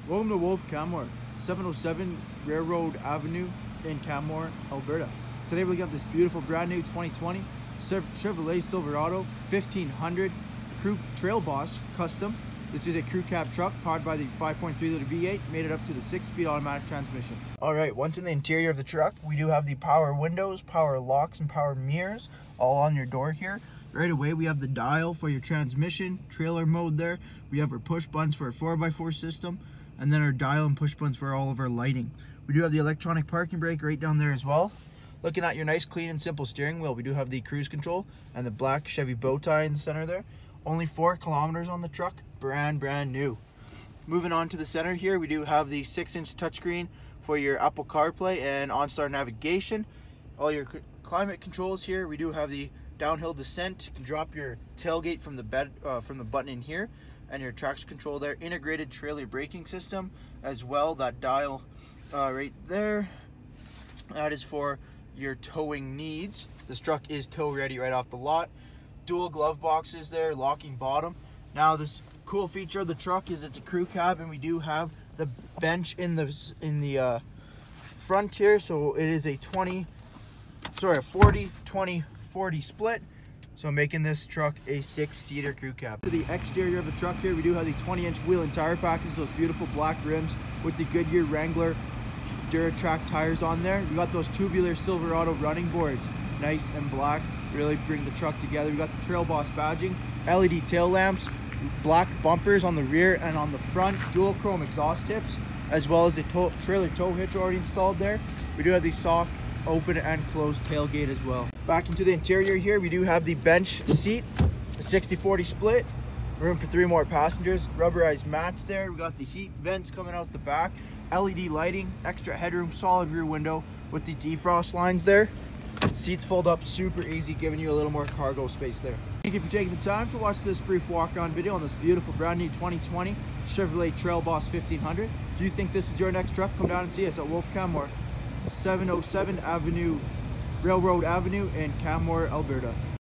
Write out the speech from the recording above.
Welcome to Wolfe, Canmore, 707 Railroad Avenue in Canmore, Alberta. Today we're looking at this beautiful brand new 2020 Chevrolet Silverado 1500 Crew Trail Boss Custom. This is a crew cab truck powered by the 5.3 liter V8, made it up to the 6-speed automatic transmission. Alright, once in the interior of the truck, we do have the power windows, power locks, and power mirrors all on your door here. Right away, we have the dial for your transmission, trailer mode there. We have our push buttons for a 4x4 system, and then our dial and push buttons for all of our lighting. We do have the electronic parking brake right down there as well. Looking at your nice, clean, and simple steering wheel, we do have the cruise control and the black Chevy bow tie in the center there. Only 4 kilometers on the truck, brand new. Moving on to the center here, we do have the 6-inch touchscreen for your Apple CarPlay and OnStar navigation. All your climate controls here. We do have the downhill descent. You can drop your tailgate from the button in here, and your traction control there. Integrated trailer braking system as well. That dial right there, that is for your towing needs. This truck is tow ready right off the lot. Dual glove boxes there, locking bottom. Now this cool feature of the truck is it's a crew cab, and we do have the bench in the front here, so it is a 40-20-40 split, so making this truck a 6-seater crew cab. To the exterior of the truck here, we do have the 20-inch wheel and tire package, those beautiful black rims with the Goodyear Wrangler Duratrack tires on there. We got those tubular Silverado running boards, nice and black, really bring the truck together. We got the Trail Boss badging, LED tail lamps, black bumpers on the rear and on the front, dual chrome exhaust tips, as well as the trailer tow hitch already installed there. We do have the soft open and closed tailgate as well. Back into the interior here, we do have the bench seat, a 60-40 split, room for 3 more passengers, rubberized mats there. We got the heat vents coming out the back, LED lighting, extra headroom, solid rear window with the defrost lines there. Seats fold up super easy, giving you a little more cargo space there. Thank you for taking the time to watch this brief walk-on video on this beautiful brand new 2020 Chevrolet Trail Boss 1500. If you think this is your next truck, come down and see us at Wolfe Canmore, 707 Railroad Avenue in Canmore, Alberta.